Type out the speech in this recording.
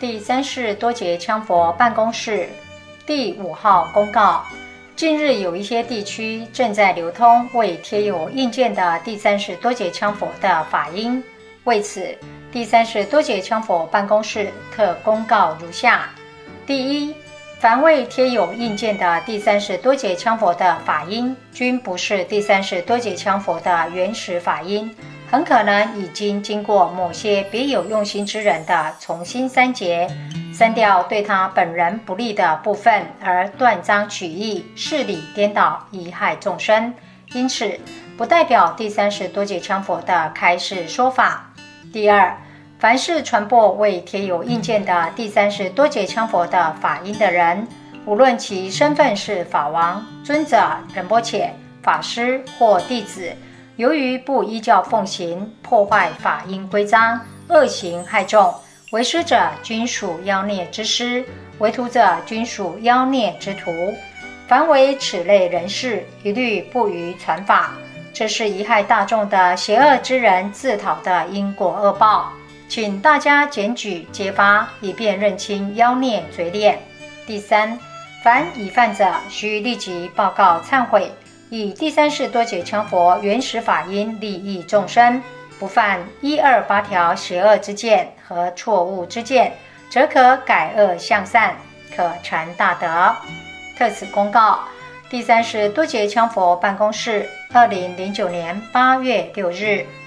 第三世多杰羌佛办公室第5号公告：近日有一些地区正在流通未贴有印鉴的第三世多杰羌佛的法音，为此，第三世多杰羌佛办公室特公告如下：第一，凡未贴有印鉴的第三世多杰羌佛的法音，均不是第三世多杰羌佛的原始法音，很可能已经经过某些别有用心之人的重新删节，删掉对他本人不利的部分，而断章取义、事理颠倒，贻害众生。因此，不代表第三世多杰羌佛的开示说法。第二，凡是传播未贴有印鉴的第三世多杰羌佛的法音的人，无论其身份是法王、尊者、仁波切、法师或弟子，由于不依教奉行，破坏法音规章，恶行害众，为师者均属妖孽之师，为徒者均属妖孽之徒。凡为此类人士，一律不予传法。这是贻害大众的邪恶之人自讨的因果恶报，请大家检举揭发，以便认清妖孽嘴脸。第三，凡已犯者，需立即报告忏悔，以第三世多杰羌佛原始法音利益众生，不犯128条邪恶之见和错误之见，则可改恶向善，可成大德。特此公告，第三世多杰羌佛办公室，2009年8月6日。